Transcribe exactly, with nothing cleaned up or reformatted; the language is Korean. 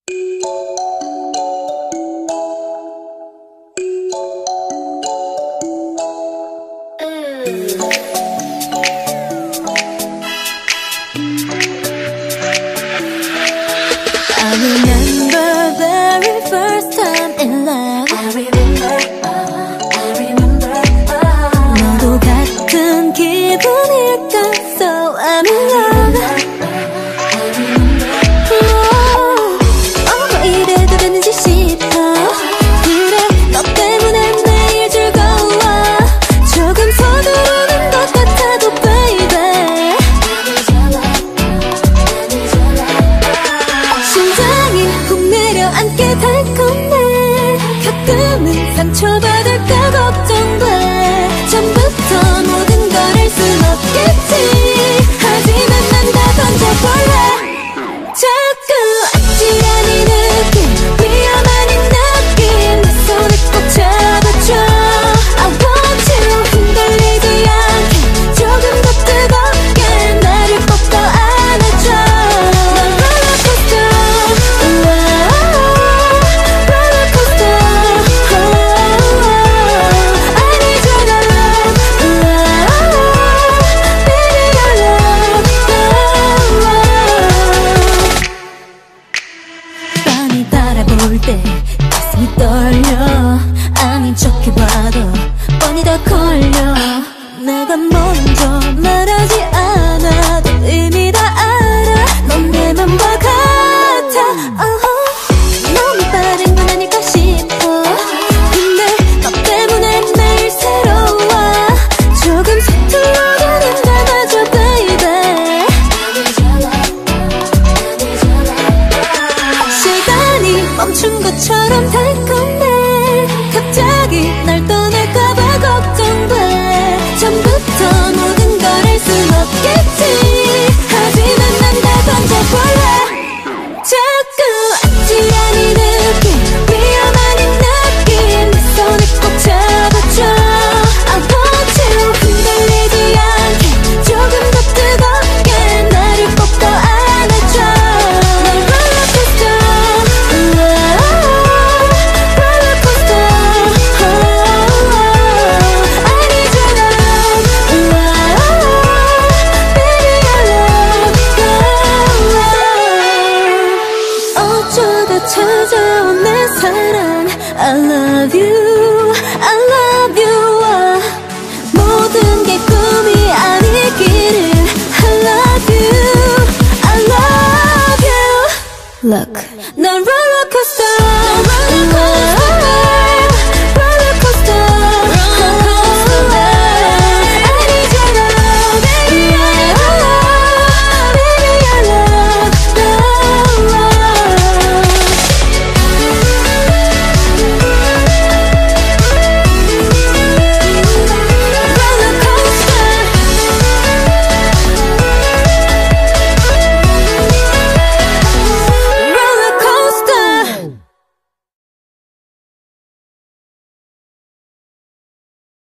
I remember very first time in love. I remember, uh, I remember, uh. 너도 같은 기분일까? So I'm in love. I remember, uh. 어, 이래도 되는지 싶어. 그래, 너 때문에 매일 즐거워. 조금 서두르는 것 같아도 baby. 심장이 훅 내려앉게 달콤해. 가끔은 상처받을까 걱정돼. 처음부터 모든 걸 할 순 없겠지. 하지만 난 다 던져볼래. 자꾸 아찔한 이 느낌, 위험한 이 느낌, 내 손을 꼭 잡아줘. I want you. 흔들리지 않게 조금 더 뜨겁게 나를 꼭 더 안아줘. 넌 롤러코스터, 롤러코스터. I need your love, baby your love. 빤히 바라볼 때 가슴이 떨려. 아닌 척 해봐도 뻔히 다 걸려. 내가 먼저 말하지 않아도 이미 다 알아. 넌 내 맘과 같아. uh-huh. 너무 빠른 건 아닐까 싶어. 근데 너 때문에 매일 새로워. 조금 서툴러가는 날 맞아 baby. 시간이 멈춘 것처럼 달콤해. 갑자기 날 떠날까봐 걱정돼. 처음부터 모든 걸 할 순 없겠지. 하지만 난 다 던져볼래. 자꾸 아찔한 이 느낌, 위험한 이 느낌, 내 손을 꼭 잡아줘. I want you. 흔들리지 않게 조금 더 뜨겁게 나를 꼭 더 안아줘. 넌 롤러코스터, 롤러코스터. I need your love, baby your love. 어쩌다 찾아온 내 사랑. I love you, I love you. 아, 모든 게 꿈이 아니기를. I love you, I love you. Look, 넌 롤러코스터, 롤러코스터.